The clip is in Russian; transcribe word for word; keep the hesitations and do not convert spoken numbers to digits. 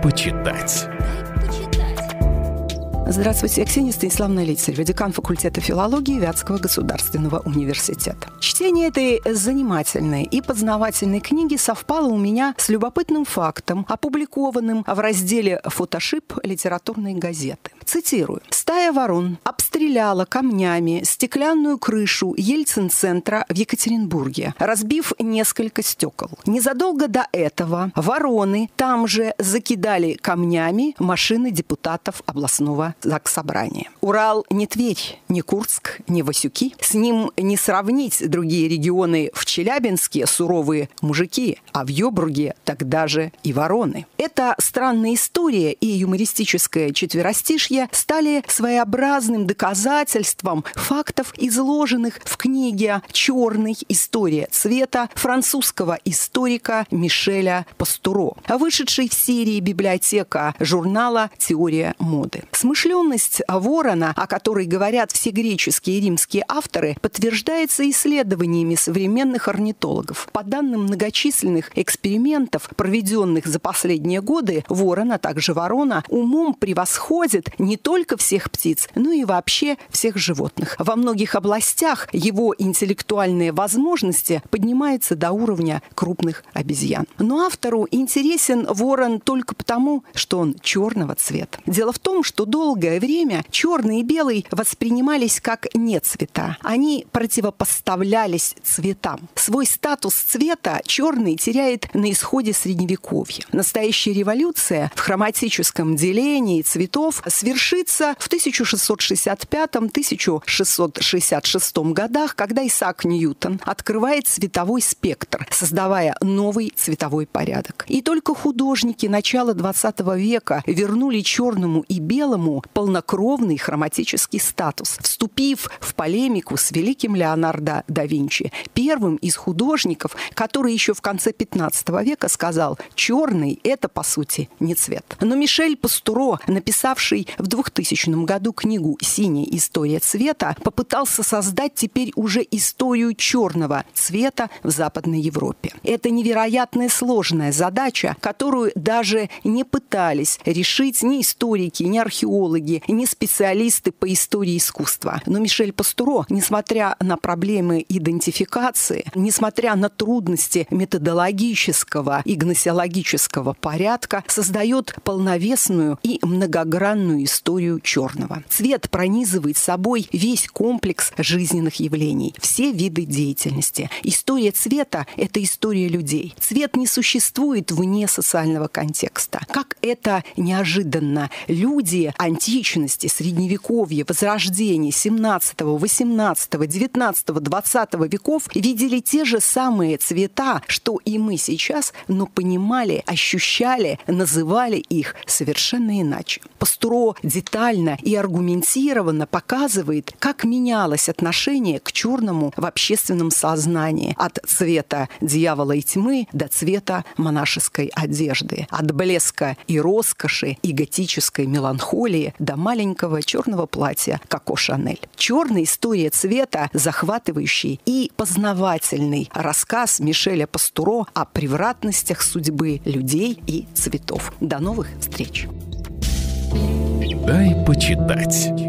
почитать. Здравствуйте, я Ксения Станиславовна Лицарева, декан факультета филологии Вятского государственного университета. Чтение этой занимательной и познавательной книги совпало у меня с любопытным фактом, опубликованным в разделе «Фотошип» литературной газеты. Цитирую. «Стая ворон обстреляла камнями стеклянную крышу Ельцин-центра в Екатеринбурге, разбив несколько стекол. Незадолго до этого вороны там же закидали камнями машины депутатов областного заксобрания. Урал не Тверь, не Курск, не Васюки. С ним не сравнить другие регионы. В Челябинске суровые мужики, а в Ёбруге тогда же и вороны». Эта странная история и юмористическое четверостишье стали своеобразным доказательством фактов, изложенных в книге «Черный. История цвета» французского историка Мишеля Пастуро, вышедшей в серии «Библиотека» журнала «Теория моды». Смышленность ворона, о которой говорят все греческие и римские авторы, подтверждается исследованиями современных орнитологов. По данным многочисленных экспериментов, проведенных за последние годы, ворон, а также ворона умом превосходит не только всех птиц, но и вообще всех животных. Во многих областях его интеллектуальные возможности поднимаются до уровня крупных обезьян. Но автору интересен ворон только потому, что он черного цвета. Дело в том, что долгое время черный и белый воспринимались как не цвета. Они противопоставлялись цветам. Свой статус цвета черный теряет на исходе Средневековья. Настоящая революция в хроматическом делении цветов свершится в тысяча шестьсот шестьдесят пятом — тысяча шестьсот шестьдесят шестом годах, когда Исаак Ньютон открывает цветовой спектр, создавая новый цветовой порядок. И только художники начала двадцатого века вернули черному и белому полнокровный хроматический статус, вступив в полемику с великим Леонардо да Винчи, первым из художников, который еще в конце пятнадцатого века сказал: «Черный – это, по сути, не цвет». Но Мишель Пастуро, написавший в двухтысячном году книгу «Синяя история цвета», попытался создать теперь уже историю черного цвета в Западной Европе. Это невероятная сложная задача, которую даже не пытались решить ни историки, ни археологи, ни специалисты по истории искусства. Но Мишель Пастуро, несмотря на проблемы идентификации, несмотря на трудности методологического и гносеологического порядка, создает полновесную и многогранную историю черного. Цвет пронизывает собой весь комплекс жизненных явлений, все виды деятельности. История цвета – это история людей. Цвет не существует вне социального контекста. Как это неожиданно! Люди античности, Средневековья, Возрождения, семнадцатого, восемнадцатого, девятнадцатого, двадцатого веков видели те же самые цвета, что и мы сейчас, но понимали, ощущали, называли их совершенно иначе. Пастуро детально и аргументированно показывает, как менялось отношение к черному в общественном сознании от цвета дьявола и тьмы до цвета монашеской одежды, от блеска и роскоши и готической меланхолии до маленького черного платья Коко Шанель. «Черная история цвета» – захватывающий и познавательный рассказ Мишеля Пастуро о превратностях судьбы людей и цветов. До новых встреч! Дай почитать.